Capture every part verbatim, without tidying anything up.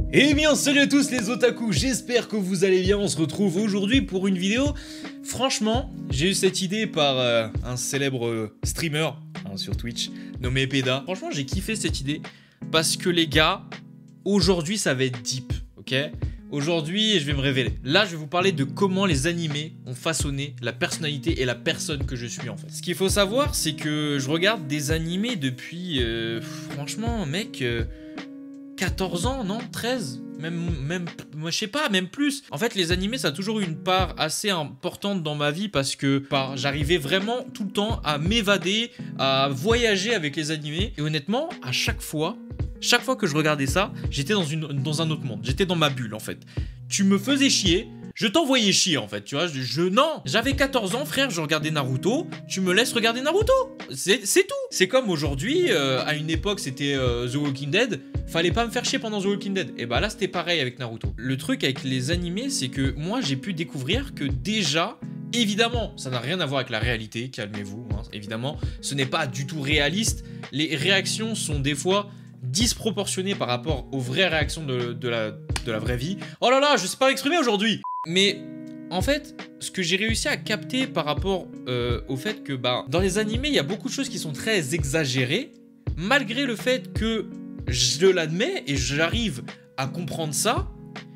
Eh bien salut à tous les otaku, j'espère que vous allez bien, on se retrouve aujourd'hui pour une vidéo. Franchement, j'ai eu cette idée par euh, un célèbre euh, streamer hein, sur Twitch, nommé Peda. Franchement j'ai kiffé cette idée, parce que les gars, aujourd'hui ça va être deep, ok? Aujourd'hui je vais me révéler. Là je vais vous parler de comment les animés ont façonné la personnalité et la personne que je suis en fait. Ce qu'il faut savoir c'est que je regarde des animés depuis, euh, franchement mec... Euh, quatorze ans, non treize, même, même, moi je sais pas, même plus. En fait, les animés, ça a toujours eu une part assez importante dans ma vie parce que par, j'arrivais vraiment tout le temps à m'évader, à voyager avec les animés. Et honnêtement, à chaque fois, chaque fois que je regardais ça, j'étais dans, une, dans un autre monde. J'étais dans ma bulle, en fait. Tu me faisais chier. Je t'envoyais chier en fait, tu vois, je, je non, j'avais quatorze ans frère, je regardais Naruto, tu me laisses regarder Naruto, c'est tout. C'est comme aujourd'hui, euh, à une époque c'était euh, The Walking Dead, fallait pas me faire chier pendant The Walking Dead, et bah là c'était pareil avec Naruto. Le truc avec les animés, c'est que moi j'ai pu découvrir que déjà, évidemment, ça n'a rien à voir avec la réalité, calmez-vous, hein, évidemment, ce n'est pas du tout réaliste, les réactions sont des fois disproportionnées par rapport aux vraies réactions de, de, la, de la vraie vie. Oh là là, je sais pas m'exprimer aujourd'hui. Mais en fait, ce que j'ai réussi à capter par rapport euh, au fait que bah, dans les animés, il y a beaucoup de choses qui sont très exagérées, malgré le fait que je l'admets et j'arrive à comprendre ça,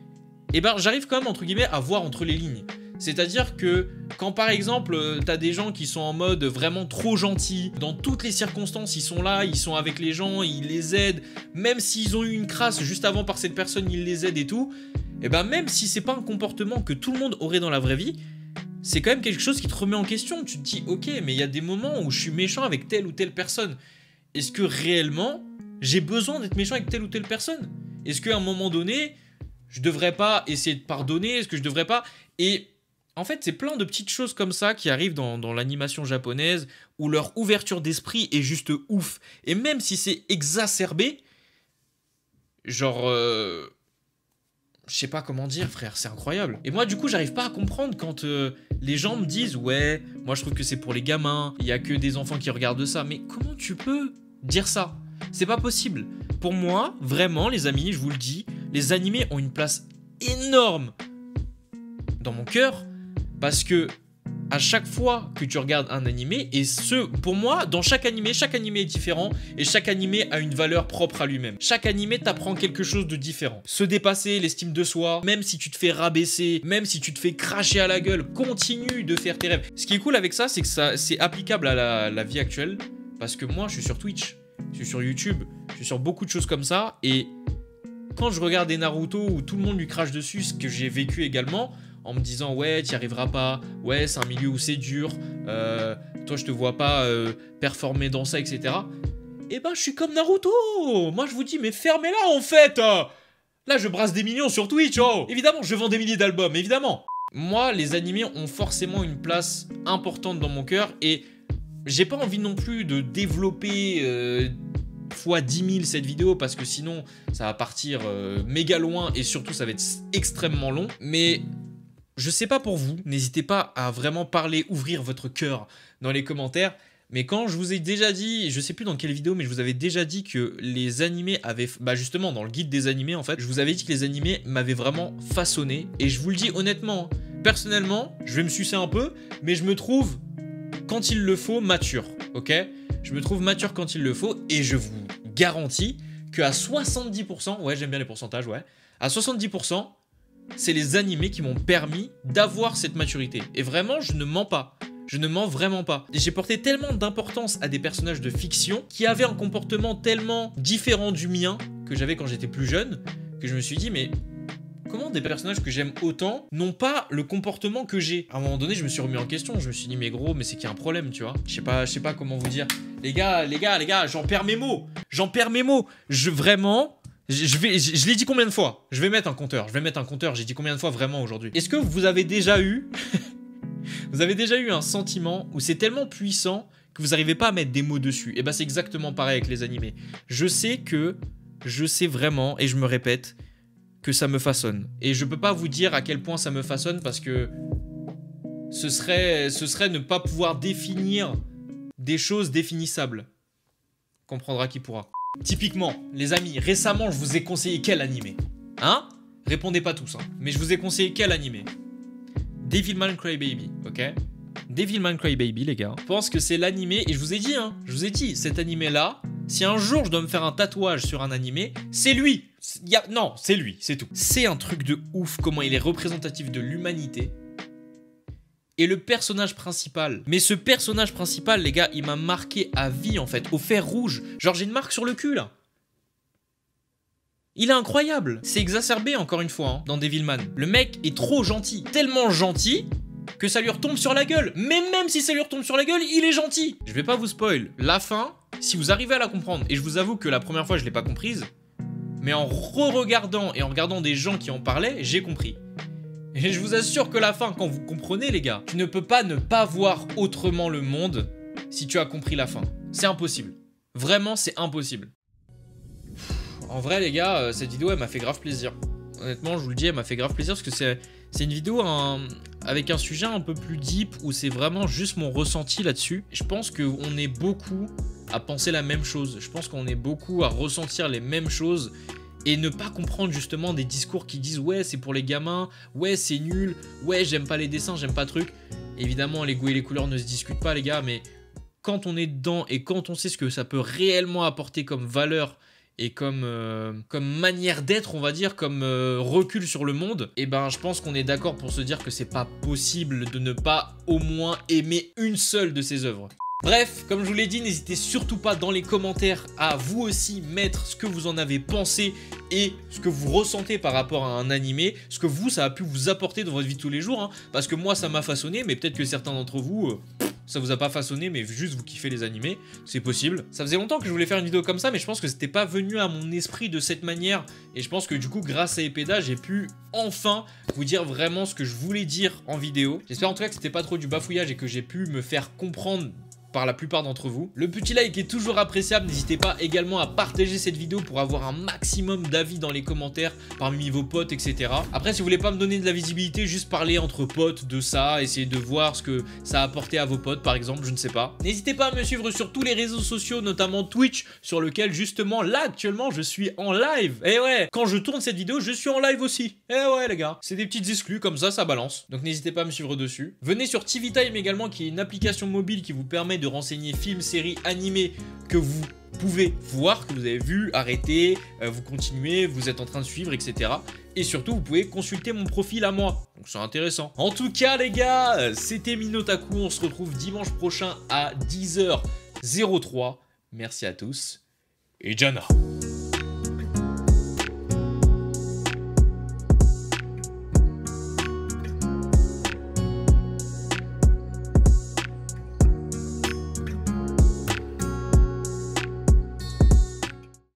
et ben j'arrive quand même entre guillemets à voir entre les lignes. C'est-à-dire que quand par exemple t'as des gens qui sont en mode vraiment trop gentils, dans toutes les circonstances ils sont là, ils sont avec les gens, ils les aident, même s'ils ont eu une crasse juste avant par cette personne, ils les aident et tout, et ben même si c'est pas un comportement que tout le monde aurait dans la vraie vie, c'est quand même quelque chose qui te remet en question. Tu te dis ok, mais il y a des moments où je suis méchant avec telle ou telle personne. Est-ce que réellement j'ai besoin d'être méchant avec telle ou telle personne? Est-ce qu'à un moment donné je devrais pas essayer de pardonner? Est-ce que je devrais pas? Et en fait c'est plein de petites choses comme ça qui arrivent dans, dans l'animation japonaise où leur ouverture d'esprit est juste ouf. Et même si c'est exacerbé, genre... Euh Je sais pas comment dire frère, c'est incroyable. Et moi du coup j'arrive pas à comprendre quand euh, les gens me disent ouais, moi je trouve que c'est pour les gamins, il y a que des enfants qui regardent ça. Mais comment tu peux dire ça? C'est pas possible. Pour moi, vraiment les amis, je vous le dis, les animés ont une place énorme dans mon cœur parce que à chaque fois que tu regardes un animé, et ce, pour moi, dans chaque animé, chaque animé est différent et chaque animé a une valeur propre à lui-même. Chaque animé t'apprend quelque chose de différent. Se dépasser, l'estime de soi, même si tu te fais rabaisser, même si tu te fais cracher à la gueule, continue de faire tes rêves. Ce qui est cool avec ça, c'est que ça, c'est applicable à la, la vie actuelle parce que moi, je suis sur Twitch, je suis sur YouTube, je suis sur beaucoup de choses comme ça et quand je regarde des Naruto où tout le monde lui crache dessus, ce que j'ai vécu également, en me disant ouais t'y arriveras pas, ouais c'est un milieu où c'est dur, euh, toi je te vois pas euh, performer dans ça etc. Et ben je suis comme Naruto, moi je vous dis mais fermez-la en fait. Là je brasse des millions sur Twitch, oh évidemment je vends des milliers d'albums, évidemment. Moi les animés ont forcément une place importante dans mon cœur et j'ai pas envie non plus de développer euh, fois dix mille cette vidéo parce que sinon ça va partir euh, méga loin et surtout ça va être extrêmement long, mais je sais pas pour vous, n'hésitez pas à vraiment parler, ouvrir votre cœur dans les commentaires. Mais quand je vous ai déjà dit, je sais plus dans quelle vidéo, mais je vous avais déjà dit que les animés avaient... Bah justement, dans le guide des animés, en fait, je vous avais dit que les animés m'avaient vraiment façonné. Et je vous le dis honnêtement, personnellement, je vais me sucer un peu, mais je me trouve, quand il le faut, mature, ok? Je me trouve mature quand il le faut, et je vous garantis qu'à soixante-dix pour cent, ouais, j'aime bien les pourcentages, ouais, à soixante-dix pour cent, c'est les animés qui m'ont permis d'avoir cette maturité. Et vraiment, je ne mens pas. Je ne mens vraiment pas. Et j'ai porté tellement d'importance à des personnages de fiction qui avaient un comportement tellement différent du mien que j'avais quand j'étais plus jeune, que je me suis dit, mais comment des personnages que j'aime autant n'ont pas le comportement que j'ai? À un moment donné, je me suis remis en question. Je me suis dit, mais gros, mais c'est qu'il y a un problème, tu vois. Je sais pas, je sais pas comment vous dire. Les gars, les gars, les gars, j'en perds mes mots. J'en perds mes mots. Je, vraiment... Je, vais, je, je l'ai dit combien de fois? Je vais mettre un compteur, je vais mettre un compteur, j'ai dit combien de fois vraiment aujourd'hui? Est-ce que vous avez déjà eu... vous avez déjà eu un sentiment où c'est tellement puissant que vous n'arrivez pas à mettre des mots dessus? Et bah c'est exactement pareil avec les animés. Je sais que, je sais vraiment, et je me répète, que ça me façonne. Et je peux pas vous dire à quel point ça me façonne parce que ce serait, ce serait ne pas pouvoir définir des choses définissables. Comprendra qui pourra. Typiquement, les amis, récemment, je vous ai conseillé quel animé? Hein? Répondez pas tous, hein. Mais je vous ai conseillé quel animé? Devilman Crybaby, ok? Devilman Crybaby, les gars. Je pense que c'est l'animé, et je vous ai dit, hein, je vous ai dit, cet animé-là, si un jour je dois me faire un tatouage sur un animé, c'est lui. Y a... Non, c'est lui, c'est tout. C'est un truc de ouf, comment il est représentatif de l'humanité. Et le personnage principal, mais ce personnage principal, les gars, il m'a marqué à vie, en fait, au fer rouge. Genre, j'ai une marque sur le cul, là. Il est incroyable. C'est exacerbé, encore une fois, hein, dans Devilman. Le mec est trop gentil. Tellement gentil que ça lui retombe sur la gueule. Mais même si ça lui retombe sur la gueule, il est gentil. Je vais pas vous spoil. La fin, si vous arrivez à la comprendre, et je vous avoue que la première fois, je l'ai pas comprise, mais en re-regardant et en regardant des gens qui en parlaient, j'ai compris. Et je vous assure que la fin, quand vous comprenez, les gars, tu ne peux pas ne pas voir autrement le monde si tu as compris la fin. C'est impossible. Vraiment, c'est impossible. En vrai, les gars, cette vidéo, elle m'a fait grave plaisir. Honnêtement, je vous le dis, elle m'a fait grave plaisir parce que c'est c'est une vidéo hein, avec un sujet un peu plus deep où c'est vraiment juste mon ressenti là-dessus. Je pense qu'on est beaucoup à penser la même chose. Je pense qu'on est beaucoup à ressentir les mêmes choses et ne pas comprendre justement des discours qui disent « Ouais, c'est pour les gamins. Ouais, c'est nul. Ouais, j'aime pas les dessins, j'aime pas truc. » Évidemment, les goûts et les couleurs ne se discutent pas, les gars, mais quand on est dedans et quand on sait ce que ça peut réellement apporter comme valeur et comme, euh, comme manière d'être, on va dire, comme euh, recul sur le monde, et ben je pense qu'on est d'accord pour se dire que c'est pas possible de ne pas au moins aimer une seule de ses œuvres. Bref, comme je vous l'ai dit, n'hésitez surtout pas dans les commentaires à vous aussi mettre ce que vous en avez pensé et ce que vous ressentez par rapport à un animé, ce que vous, ça a pu vous apporter dans votre vie de tous les jours, hein, parce que moi, ça m'a façonné, mais peut-être que certains d'entre vous... Euh, ça vous a pas façonné, mais juste vous kiffez les animés, c'est possible. Ça faisait longtemps que je voulais faire une vidéo comme ça, mais je pense que c'était pas venu à mon esprit de cette manière. Et je pense que du coup, grâce à Epeda, j'ai pu enfin vous dire vraiment ce que je voulais dire en vidéo. J'espère en tout cas que c'était pas trop du bafouillage et que j'ai pu me faire comprendre par la plupart d'entre vous. Le petit like est toujours appréciable, n'hésitez pas également à partager cette vidéo pour avoir un maximum d'avis dans les commentaires parmi vos potes, et cetera. Après, si vous voulez pas me donner de la visibilité, juste parler entre potes de ça, essayer de voir ce que ça a apporté à vos potes par exemple, je ne sais pas. N'hésitez pas à me suivre sur tous les réseaux sociaux, notamment Twitch, sur lequel justement, là actuellement, je suis en live. Et ouais, quand je tourne cette vidéo, je suis en live aussi. Et ouais les gars, c'est des petites exclus comme ça, ça balance. Donc n'hésitez pas à me suivre dessus. Venez sur T V Time également, qui est une application mobile qui vous permet de renseigner films, séries, animés que vous pouvez voir, que vous avez vu, arrêter, euh, vous continuez, vous êtes en train de suivre, et cetera. Et surtout, vous pouvez consulter mon profil à moi. Donc c'est intéressant. En tout cas, les gars, c'était Minotaku. On se retrouve dimanche prochain à dix heures zéro trois. Merci à tous et Jana.